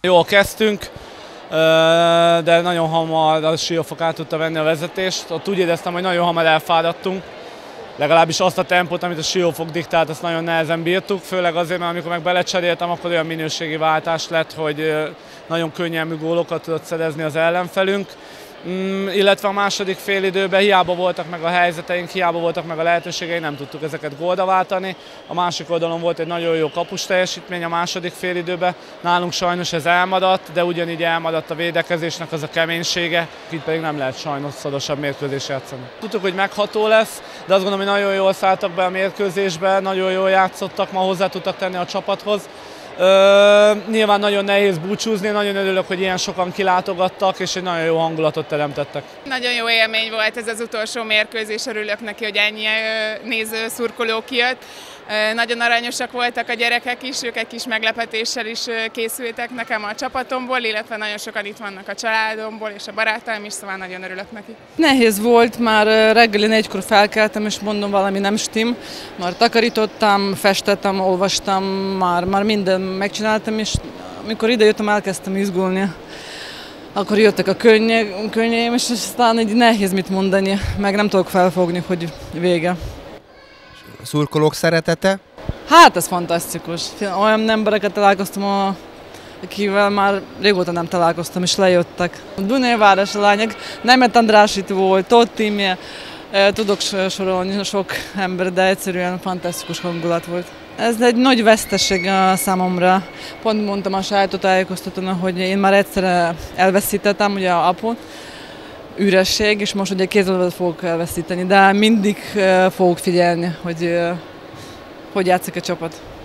Jól kezdtünk, de nagyon hamar a Siófok át tudta venni a vezetést. Ott úgy éreztem, hogy nagyon hamar elfáradtunk. Legalábbis azt a tempót, amit a Siófok diktált, azt nagyon nehezen bírtuk. Főleg azért, mert amikor meg belecseréltem, akkor olyan minőségi váltás lett, hogy nagyon könnyelmű gólokat tudott szerezni az ellenfelünk. Illetve a második félidőben hiába voltak meg a helyzeteink, hiába voltak meg a lehetőségeink, nem tudtuk ezeket gólra váltani. A másik oldalon volt egy nagyon jó kapus teljesítmény a második félidőben. Nálunk sajnos ez elmaradt, de ugyanígy elmaradt a védekezésnek az a keménysége, itt pedig nem lehet sajnos szorosabb mérkőzést játszani. Tudtuk, hogy megható lesz, de azt gondolom, hogy nagyon jól szálltak be a mérkőzésbe, nagyon jól játszottak, ma hozzá tudtak tenni a csapathoz. Nyilván nagyon nehéz búcsúzni, nagyon örülök, hogy ilyen sokan kilátogattak, és egy nagyon jó hangulatot teremtettek. Nagyon jó élmény volt ez az utolsó mérkőzés, örülök neki, hogy ennyi néző, szurkoló kijött. Nagyon aranyosak voltak a gyerekek is, ők egy kis meglepetéssel is készültek nekem a csapatomból, illetve nagyon sokan itt vannak a családomból és a barátaim is, szóval nagyon örülök neki. Nehéz volt, már reggeli 4-kor felkeltem, és mondom, valami nem stimm. Már takarítottam, festettem, olvastam, már minden megcsináltam, és amikor idejöttem, elkezdtem izgulni. Akkor jöttek a könnyeim, és aztán így nehéz mit mondani, meg nem tudok felfogni, hogy vége. Szurkolók szeretete? Hát ez fantasztikus. Olyan embereket találkoztam, akivel már régóta nem találkoztam, és lejöttek. Dunajvárosi lányok, Németh András itt volt, Totti, tudok sorolni sok ember, de egyszerűen fantasztikus hangulat volt. Ez egy nagy veszteség számomra. Pont mondtam a sajtótájékoztatón, hogy én már egyszer elveszítettem ugye aput, üresség, és most ugye kézzelvet fogok elveszíteni, de mindig fogok figyelni, hogy játszik a csapat.